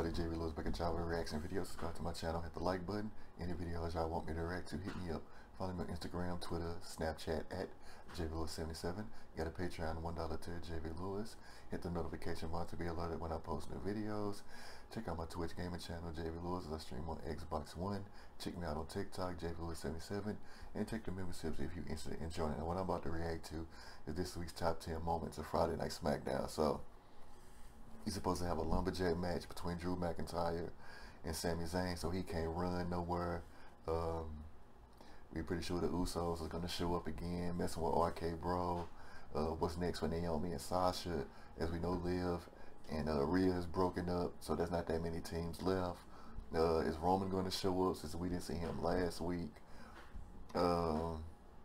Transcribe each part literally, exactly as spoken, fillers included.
everybody, J B Lewis back at y'all with reaction videos. Subscribe to my channel, hit the like button. Any videos y'all want me to react to, hit me up. Follow me on Instagram, Twitter, Snapchat at J B Lewis seventy-seven. Got a Patreon, one dollar tier, J B Lewis. Hit the notification bar to be alerted when I post new videos. Check out my Twitch gaming channel, J B Lewis, as I stream on Xbox One. Check me out on TikTok, J B Lewis seventy-seven. And take the memberships if you're interested in joining. And what I'm about to react to is this week's top ten moments of Friday Night SmackDown. So, he's supposed to have a lumberjack match between Drew McIntyre and Sami Zayn, so he can't run nowhere. Um, we're pretty sure the Usos are going to show up again, messing with R K Bro. Uh, what's next for Naomi and Sasha? As we know, Liv and uh, Rhea is broken up, so there's not that many teams left. Uh, is Roman going to show up since we didn't see him last week? Um,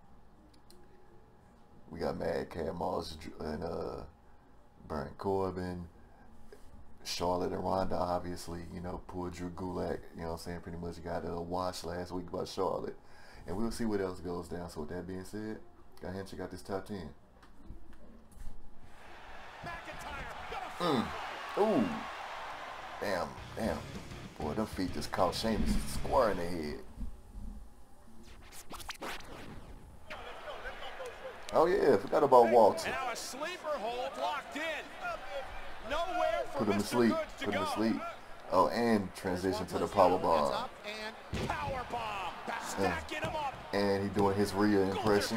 we got Madcap Moss and uh, Baron Corbin. Charlotte and Ronda, obviously, you know, poor Drew Gulak, you know what I'm saying, pretty much got a wash last week by Charlotte. And we'll see what else goes down. So with that being said, go ahead and check out this top ten. Mm. Ooh. Damn, damn. Boy, them feet just caught Sheamus square in the head. Oh yeah, forgot about Walter. Now a sleeper hold locked in. Nowhere for Put him to sleep. Put him to sleep. Oh, and transition to the power bomb. And power bomb. Stacking him up. And he doing his Rhea impression.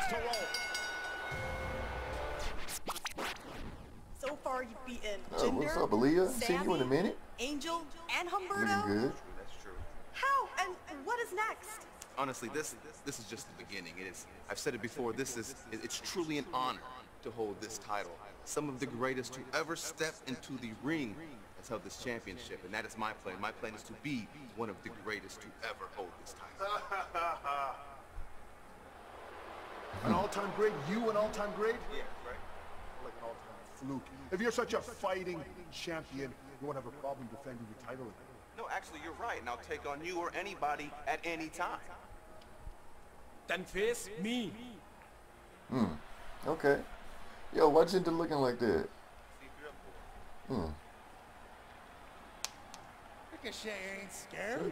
So far, you've beaten Oh, Jinder, what's up, Aaliyah? Seen you in a minute. Angel, and Humberto. Looking good. That's true. How and what is next? Honestly, this this is just the beginning. It is. I've said it before. This is. It's truly an honor to hold this title. Some of the greatest to ever step into the ring has held this championship, and that is my plan. My plan is to be one of the greatest to ever hold this title. An all-time great? You an all-time great? Yeah, right. Like an all-time fluke. If you're such a fighting champion, you won't have a problem defending your title again. No, actually, you're right, and I'll take on you or anybody at any time. Then face me. Hmm. Okay. Yo, why Jinder looking like that? Hmm. Ricochet ain't scared.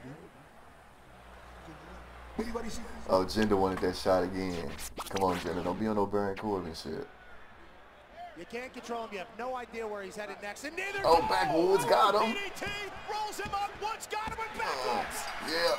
Anybody see? Oh, Jinder wanted that shot again. Come on, Jinder. Don't be on no Baron Corbin shit. You can't control him. You have no idea where he's headed next. And neither Oh, backwoods got him. D D T rolls him up once, got him and backwards. Yeah.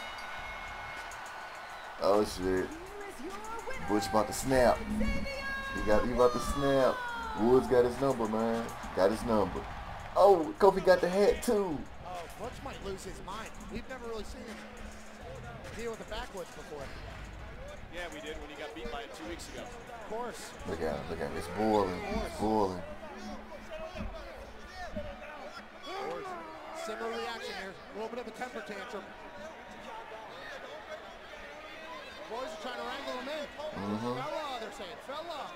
Oh shit. Butch about to snap. He got he about to snap. Woods got his number, man. Got his number. Oh, Kofi got the hat too. Oh, Butch might lose his mind. We've never really seen him deal with the backwoods before. Yeah, we did when he got beat by it two weeks ago. Of course. Look at him, look at him. It's boiling. It's boiling. Similar reaction here. A little bit of a temper tantrum. Boys are trying to wrangle him in. Mm-hmm. Fella, they're saying. Fella.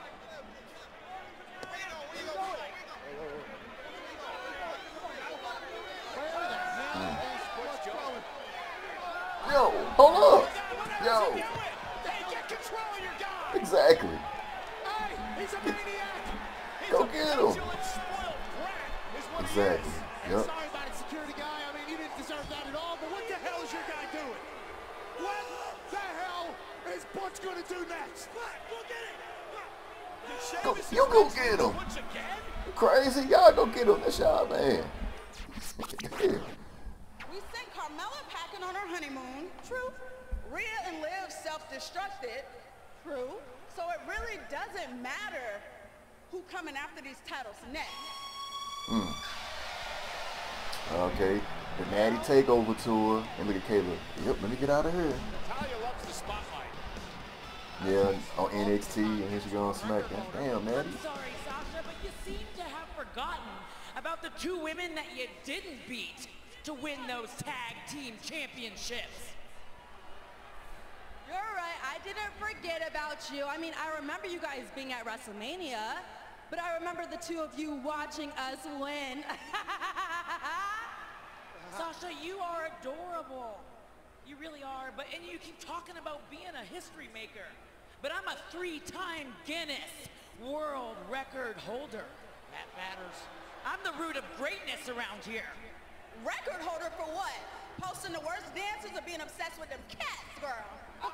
Where the hell is Butch going? Yo, hold up. Yo. Hey, get control of your guy. Exactly. Hey, he's a maniac. He's Go a get him. petulant, spoiled brat is what he Exactly. is. And Yep. sorry about it, security guy. I mean, you didn't deserve that at all, but what the hell is your guy doing? What the hell is Butch going to do next? Go get it. Go, you go get him. Butch again? You crazy? Y'all go get him. That's y'all man. We sent Carmella packing on her honeymoon. True. Rhea and Liv self-destructed. True. So it really doesn't matter who coming after these titles next. Hmm. Okay. The Natty Takeover tour. And look at Kayla. Yep, let me get out of here. Talia loves the spotlight. Yeah, on N X T, and here she goes on SmackDown. Damn, Natty. I'm sorry, Sasha, but you seem to have forgotten about the two women that you didn't beat to win those tag team championships. You're right, I didn't forget about you. I mean, I remember you guys being at WrestleMania, but I remember the two of you watching us win. Sasha, you are adorable. You really are, but and you keep talking about being a history maker. But I'm a three-time Guinness World Record holder. That matters. I'm the root of greatness around here. Record holder for what? Posting the worst dances or being obsessed with them cats, girl?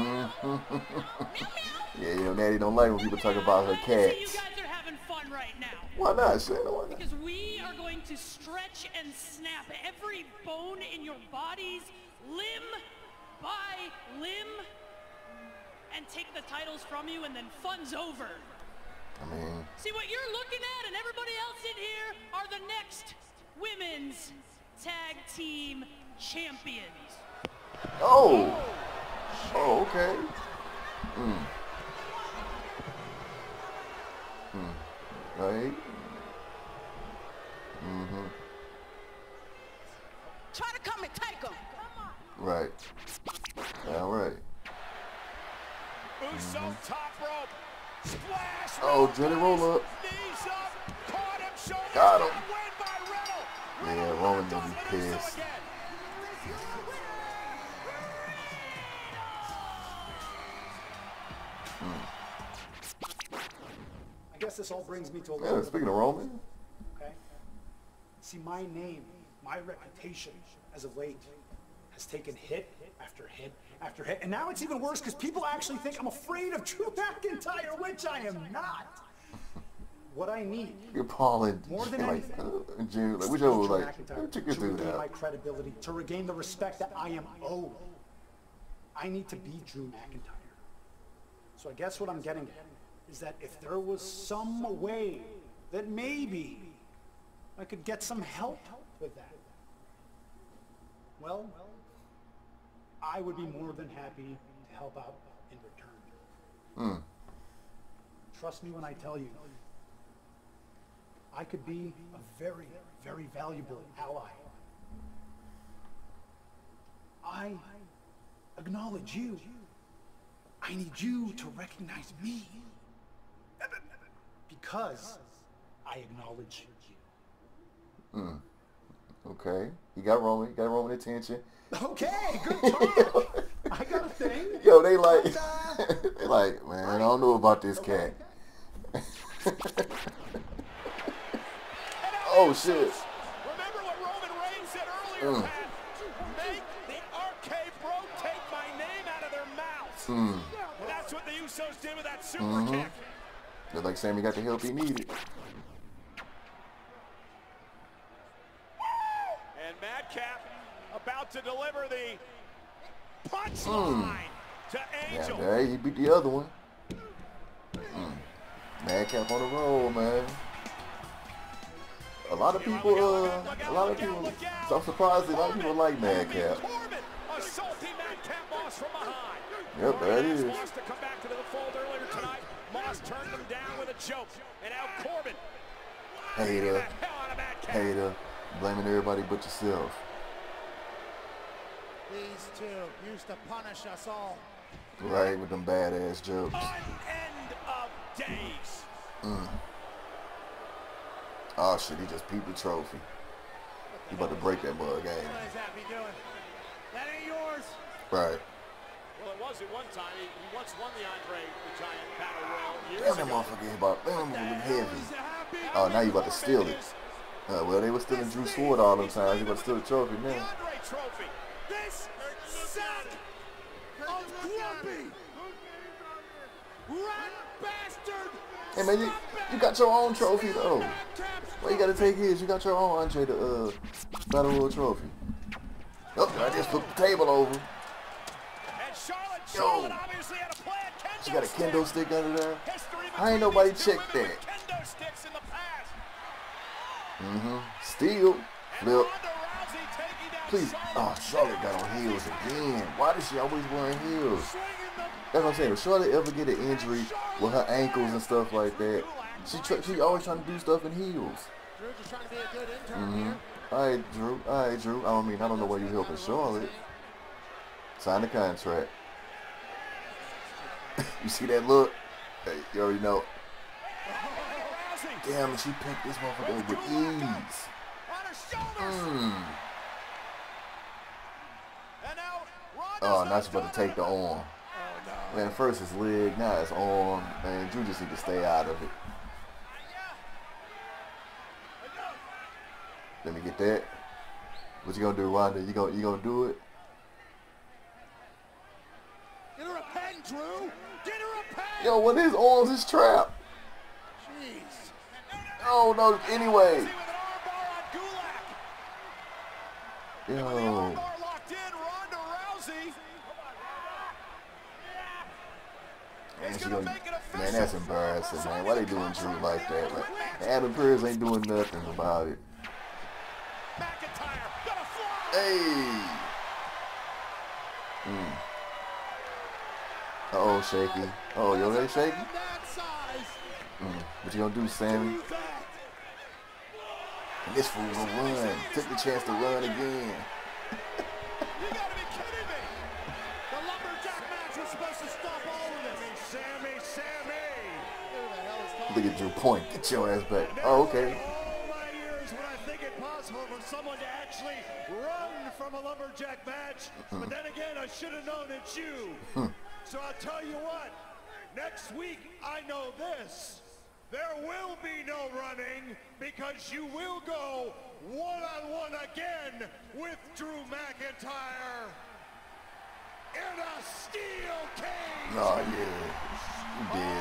Mm-hmm. Yeah, you know, Natty don't like when people talk about her So cats. you guys are having fun right now. Why not, Shayna? Why not? Because we are going to stretch and snap every bone in your bodies, limb by limb, and take the titles from you, and then fun's over. I mean, See, what you're looking at and everybody else in here are the next women's tag team champions. oh, oh, okay. Mm. Mm. Right. Mm-hmm. Try to come and take them. Right. All right. Uso top rope. Splash. Oh, Jenny roll up. Knees up. Caught him. Shoulder. Got him. Win by Riddle. Yeah, Roman gonna be Uso pissed. again. I guess this all brings me to a little Yeah, bit speaking of, of Roman. okay? See, my name, my reputation as of late has taken hit after hit after hit. And now it's even worse because people actually think I'm afraid of Drew McIntyre, which I am not. What I need You're Paul and more than like, anything uh, June, like, is which to one beat was Drew like, McIntyre, check your to dude regain my out. credibility, to regain the respect that I am owed. I need to beat Drew McIntyre. So I guess what I'm getting at is that if there was some way that maybe I could get some help with that, well, I would be more than happy to help out in return. Hmm. Trust me when I tell you, I could be a very, very valuable ally. I acknowledge you. I need you to recognize me. Because I acknowledge you. Hmm. Okay. You got Roman. You got Roman attention. Okay, good talk. I got a thing. Yo, they like, But, uh, they like, man, I don't know about this cat. Oh shit. Remember what Roman Reigns said earlier, Mm. Pat? Make the arcade bro take my name out of their mouths. Mm. And that's what the Usos did with that super Mm-hmm. kick. Look like Sammy got the help he needed. And Madcap about to deliver the punchline Mm. to Yeah, Angel. there he beat the other one. Mm. Madcap on the roll, man. A lot of people, uh, a lot of people, so I'm surprised a lot of people like Madcap. Corbin, a salty Madcap Moss from behind. Yep, there it Asked is. Moss to come back to the fold earlier tonight. Moss turned him down with a joke. And now Corbin. Hater, The hell out of Madcap. hater, blaming everybody but yourself. These two used to punish us all. Right, with them badass jokes. End of days. Mm. Oh shit, he just peeped the trophy. He about to break that mug game. What is that be doing? That ain't yours. Right. Well, it was at one time. He, he once won the Andre the Giant Battle Royal years Damn, that ago. motherfucker hit about, damn, that motherfucker heavy. He's a happy. Oh, now you about to steal it. Uh, well, they were stealing Drew Sword all them times. You about to steal the trophy The now. Andre Trophy. This sack of grumpy rat bastard. Hey man, you, you got your own trophy though. Why you gotta take his? You got your own Andre the uh, Battle Royal trophy. Oh, I just flipped the table over. And Charlotte, Yo. Charlotte obviously had a plan. Kendo She got a kendo stick under there. History How ain't between nobody these two checked women that? with Kendo sticks in the past. Mm-hmm. Steal. And Flip. Ronda Rousey taking down Please. Charlotte. Oh, Charlotte got on heels again. Why does she always wearing heels? Swinging the That's what I'm saying. If Charlotte ever get an injury with her ankles and stuff like that, she tr she always trying to do stuff in heels. Drew just trying to be a good intern Mm-hmm. here. All right, Drew. All right, Drew. I don't mean, I don't know why you helping Charlotte. Sign the contract. You see that look? Hey, you already know. Rousey Damn, and she picked this motherfucker up with ease. on her shoulders. Mm. And now Ronda's Oh, now not she's about to done take the it. arm. Man, first it's leg, now it's arm. Man, Drew just need to stay out of it. Let me get that. What you gonna do, Ronda? You gonna you gonna do it? Get her a pen, Drew. Get her a pen. Yo, what his arms is trapped. Jeez. Oh no. Anyway. Yo. Locked in, Ronda Rousey. Man, she gonna, man, that's embarrassing, man. Why they doing Drew like that? Like, Adam Pearce ain't doing nothing about it. Hey. Mm. Uh oh, shaky. Uh oh, yo, they shaky. Mm. What you gonna do, Sammy? And this fool gonna run. Took the chance to run again. You gotta be kidding me! The lumberjack match was supposed to stop all of this. Sammy, Sammy! Who the hell is talking? Look at Drew Point. Get your ass back. Oh, okay. All my years when I think it possible for someone to actually run from a lumberjack match, Mm. but then again, I should have known it's you. Mm. So I'll tell you what, next week I know this. There will be no running because you will go one-on-one again with Drew McIntyre in a steel cage. Oh, yeah.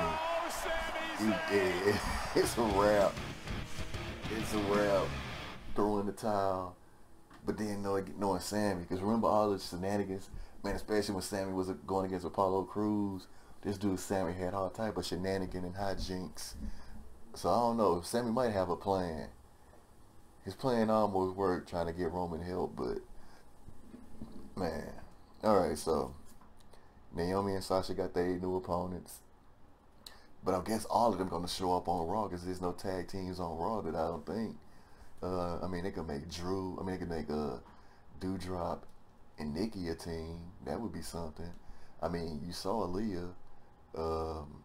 You dead, Sammy. You dead. It's a wrap. It's a wrap. Throwing the towel. But then knowing, knowing Sammy, because remember all the shenanigans, man, especially when Sammy was going against Apollo Crews. This dude Sammy had all type of shenanigans and hijinks. So I don't know. Sammy might have a plan. His plan almost worked trying to get Roman help, but man. Alright, so Naomi and Sasha got their new opponents. But I guess all of them gonna show up on Raw because there's no tag teams on Raw that I don't think. Uh, I mean, they could make Drew. I mean, they could make uh, Doudrop and Nikki a team. That would be something. I mean, you saw Aaliyah. Um,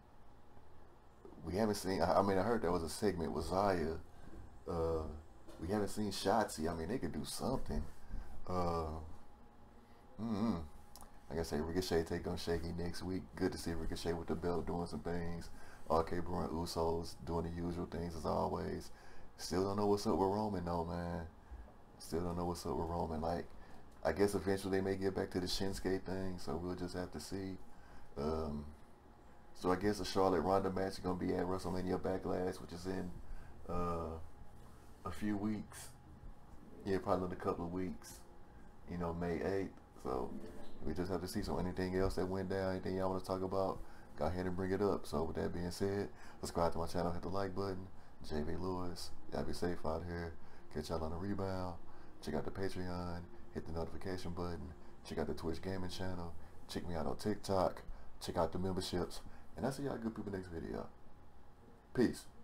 we haven't seen. I, I mean, I heard there was a segment with Zaya. Uh, we haven't seen Shotzi. I mean, they could do something. Uh, mm-hmm. Like I say, Ricochet take on Shaky next week. Good to see Ricochet with the belt doing some things. R K Bro and Usos doing the usual things as always. Still don't know what's up with Roman though, man. Still don't know what's up with Roman. Like, I guess eventually they may get back to the Shinsuke thing, so we'll just have to see. Um, so I guess the Charlotte Ronda match is going to be at WrestleMania Backlash, which is in uh, a few weeks. Yeah, probably in a couple of weeks. You know, May eighth. So we just have to see. So anything else that went down, anything y'all want to talk about, go ahead and bring it up. So with that being said, subscribe to my channel, hit the like button. J V Lewis, y'all be safe out here. Catch y'all on the rebound. Check out the Patreon. Hit the notification button. Check out the Twitch gaming channel. Check me out on TikTok. Check out the memberships. And I'll see y'all good people next video. Peace.